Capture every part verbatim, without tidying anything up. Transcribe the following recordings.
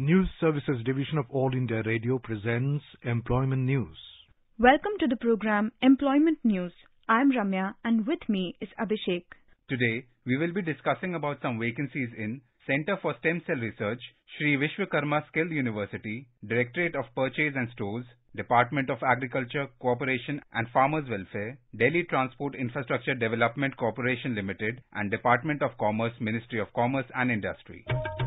News Services Division of All India Radio presents Employment News. Welcome to the program Employment News. I am Ramya and with me is Abhishek. Today, we will be discussing about some vacancies in Center for Stem Cell Research, Sri Vishwakarma Skill University, Directorate of Purchase and Stores, Department of Agriculture, Cooperation and Farmers Welfare, Delhi Transport Infrastructure Development Corporation Limited and Department of Commerce, Ministry of Commerce and Industry.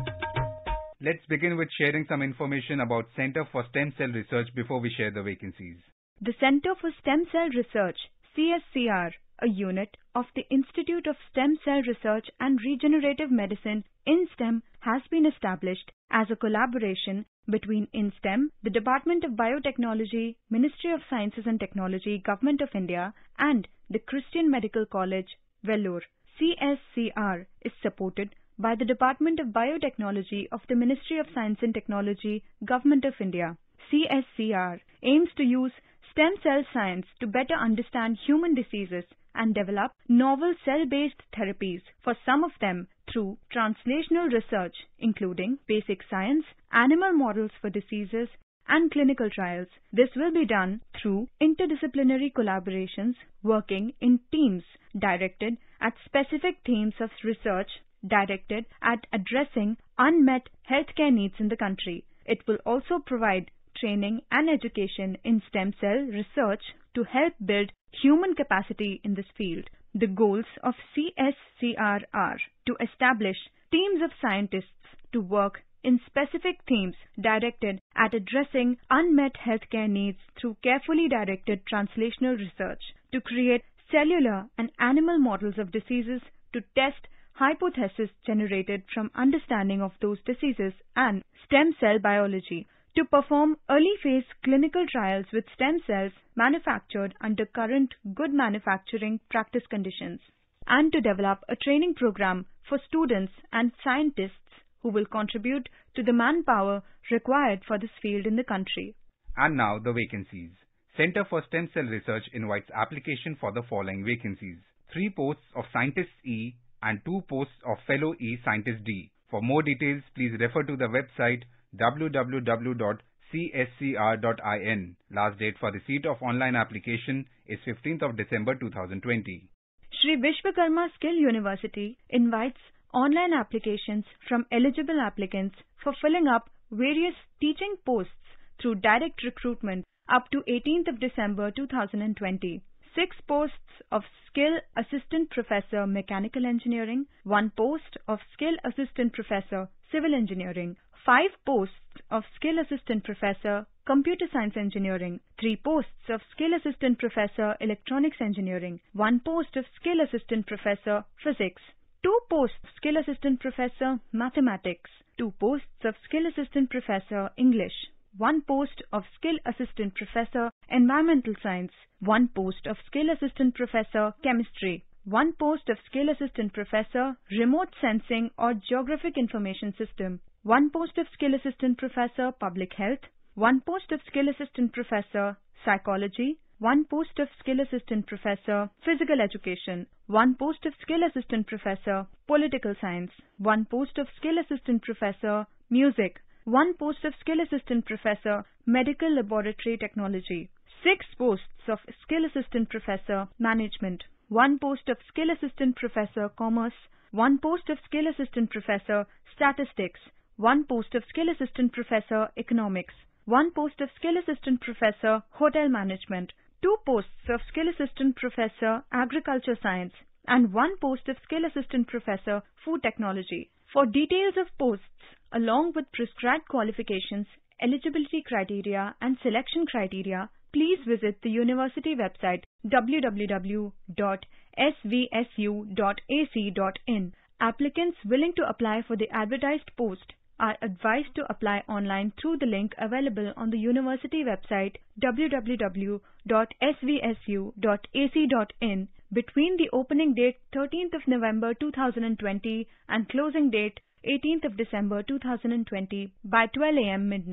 Let's begin with sharing some information about Center for Stem Cell Research before we share the vacancies. The Center for Stem Cell Research, C S C R, a unit of the Institute of Stem Cell Research and Regenerative Medicine, INSTEM, has been established as a collaboration between INSTEM, the Department of Biotechnology, Ministry of Sciences and Technology, Government of India, and the Christian Medical College, Vellore. C S C R is supported by the Department of Biotechnology of the Ministry of Science and Technology, Government of India. C S C R aims to use stem cell science to better understand human diseases and develop novel cell-based therapies for some of them through translational research, including basic science, animal models for diseases, and clinical trials. This will be done through interdisciplinary collaborations working in teams directed at specific themes of research directed at addressing unmet healthcare needs in the country. It will also provide training and education in stem cell research to help build human capacity in this field. The goals of C S C R are to establish teams of scientists to work in specific themes directed at addressing unmet healthcare needs through carefully directed translational research, to create cellular and animal models of diseases, to test hypotheses generated from understanding of those diseases and stem cell biology, to perform early phase clinical trials with stem cells manufactured under current good manufacturing practice conditions, and to develop a training program for students and scientists who will contribute to the manpower required for this field in the country. And now the vacancies. Center for Stem Cell Research invites application for the following vacancies: three posts of Scientist E and two posts of Fellow E Scientist D. For more details, please refer to the website w w w dot c s c r dot in. Last date for receipt of online application is fifteenth of December two thousand twenty. Sri Vishwakarma Skill University invites online applications from eligible applicants for filling up various teaching posts through direct recruitment up to eighteenth of December two thousand twenty. Six posts of Skill Assistant Professor Mechanical Engineering, one post of Skill Assistant Professor Civil Engineering, five posts of Skill Assistant Professor Computer Science Engineering, three posts of Skill Assistant Professor Electronics Engineering, one post of Skill Assistant Professor Physics, two posts of Skill Assistant Professor Mathematics, two posts of Skill Assistant Professor English, one post of Skill Assistant Professor Environmental Science, one post of Skill Assistant Professor Chemistry, one post of Skill Assistant Professor Remote Sensing or Geographic Information System, one post of Skill Assistant Professor Public Health, one post of Skill Assistant Professor Psychology, one post of Skill Assistant Professor Physical Education, one post of Skill Assistant Professor Political Science, one post of Skill Assistant Professor Music, one post of Skill Assistant Professor Medical Laboratory Technology, six posts of Skill Assistant Professor Management, one post of Skill Assistant Professor Commerce, one post of Skill Assistant Professor Statistics, one post of Skill Assistant Professor Economics, one post of Skill Assistant Professor Hotel Management, two posts of Skill Assistant Professor Agriculture Science, and one post of Skill Assistant Professor Food Technology. For details of posts, along with prescribed qualifications, eligibility criteria and selection criteria, please visit the university website w w w dot s v s u dot a c dot in. Applicants willing to apply for the advertised post are advised to apply online through the link available on the university website w w w dot s v s u dot a c dot in between the opening date thirteenth of November two thousand twenty and closing date eighteenth of December two thousand twenty by twelve a m midnight.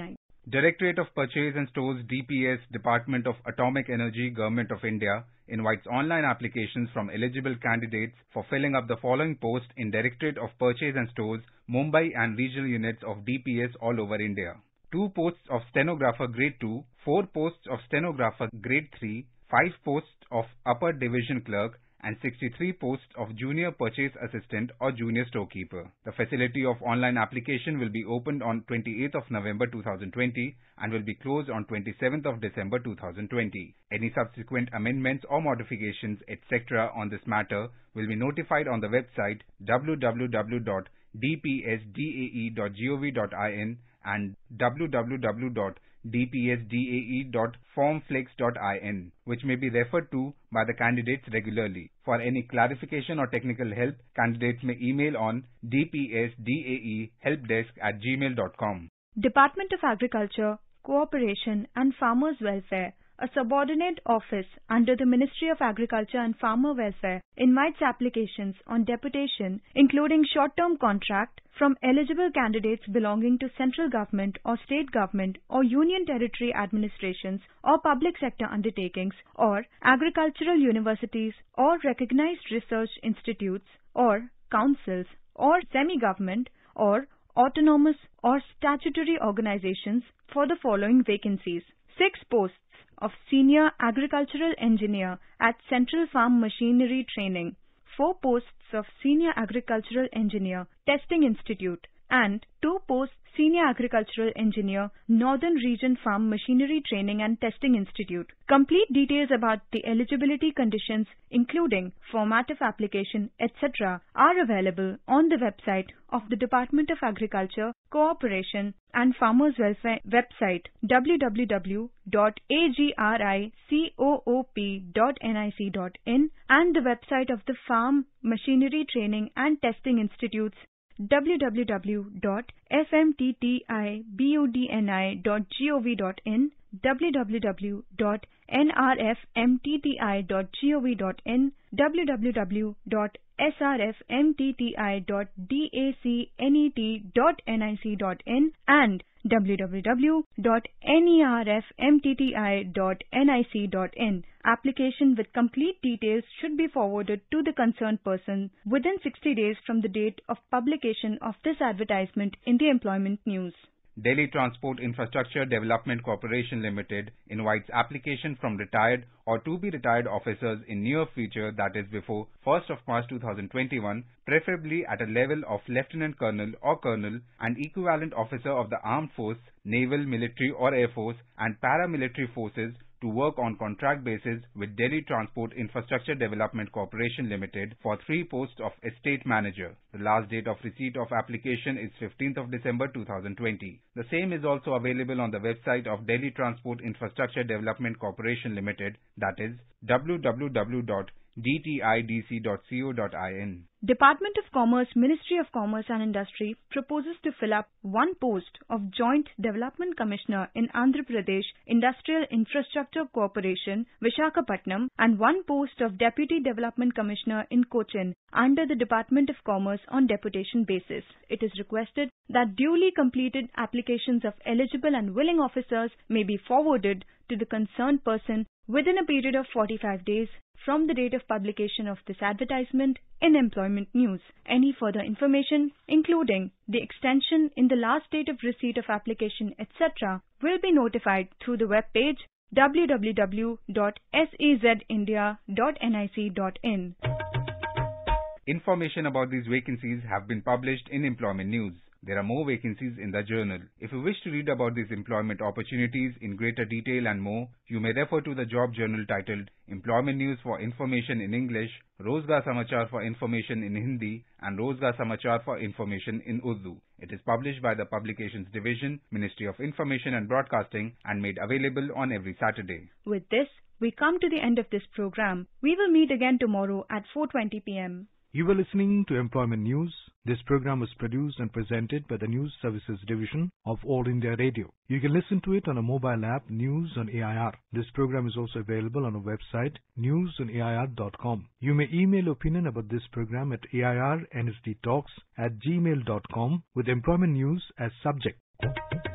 Directorate of Purchase and Stores D P S, Department of Atomic Energy, Government of India, invites online applications from eligible candidates for filling up the following posts in Directorate of Purchase and Stores, Mumbai and regional units of D P S all over India. Two posts of Stenographer Grade two, four posts of Stenographer Grade three, five posts of Upper Division Clerk, and sixty-three posts of Junior Purchase Assistant or Junior Storekeeper. The facility of online application will be opened on twenty-eighth of November two thousand twenty and will be closed on twenty-seventh of December two thousand twenty. Any subsequent amendments or modifications, et cetera on this matter will be notified on the website w w w dot d p s d a e dot gov dot in and w w w dot d p s d a e dot formflex dot in, which may be referred to by the candidates regularly. For any clarification or technical help, candidates may email on d p s d a e helpdesk at gmail dot com. Department of Agriculture, Cooperation and Farmers Welfare, a subordinate office under the Ministry of Agriculture and Farmer Welfare, invites applications on deputation, including short-term contract, from eligible candidates belonging to central government or state government or union territory administrations or public sector undertakings or agricultural universities or recognized research institutes or councils or semi-government or autonomous or statutory organizations for the following vacancies. Six posts of Senior Agricultural Engineer at Central Farm Machinery Training, four posts of Senior Agricultural Engineer, Testing Institute, and two posts Senior Agricultural Engineer, Northern Region Farm Machinery Training and Testing Institute. Complete details about the eligibility conditions, including format of application, et cetera, are available on the website of the Department of Agriculture, Cooperation and Farmers Welfare website w w w dot agricoop dot nic dot in and the website of the Farm Machinery Training and Testing Institutes w w w dot f m t t i budni dot gov dot in, w w w dot n r f m t t i dot gov dot in, w w w dot s r f m t t i dot dacnet dot nic dot in and w w w dot nerfmtti dot nic dot in. Application with complete details should be forwarded to the concerned person within sixty days from the date of publication of this advertisement in the Employment News. Delhi Transport Infrastructure Development Corporation Limited invites application from retired or to-be retired officers in near future, that is before first of March two thousand twenty-one, preferably at a level of Lieutenant Colonel or Colonel and equivalent officer of the Armed Force, Naval, Military or Air Force and Paramilitary Forces to work on contract basis with Delhi Transport Infrastructure Development Corporation Limited for three posts of Estate Manager. The last date of receipt of application is fifteenth of December two thousand twenty. The same is also available on the website of Delhi Transport Infrastructure Development Corporation Limited, that is w w w dot d t i d c dot co dot in. Department of Commerce, Ministry of Commerce and Industry proposes to fill up one post of Joint Development Commissioner in Andhra Pradesh Industrial Infrastructure Corporation, Visakhapatnam, and one post of Deputy Development Commissioner in Cochin under the Department of Commerce on deputation basis. It is requested that duly completed applications of eligible and willing officers may be forwarded to the concerned person within a period of forty-five days from the date of publication of this advertisement in Employment News. Any further information, including the extension in the last date of receipt of application, et cetera, will be notified through the web page w w w dot sezindia dot nic dot in. Information about these vacancies have been published in Employment News. There are more vacancies in the journal. If you wish to read about these employment opportunities in greater detail and more, you may refer to the job journal titled Employment News for Information in English, Rozgar Samachar for Information in Hindi, and Rozgar Samachar for Information in Urdu. It is published by the Publications Division, Ministry of Information and Broadcasting, and made available on every Saturday. With this, we come to the end of this program. We will meet again tomorrow at four twenty p m You were listening to Employment News. This program was produced and presented by the News Services Division of All India Radio. You can listen to it on a mobile app, News on A I R. This program is also available on our website, news on a i r dot com. You may email opinion about this program at a i r n s d talks at gmail dot com with Employment News as subject.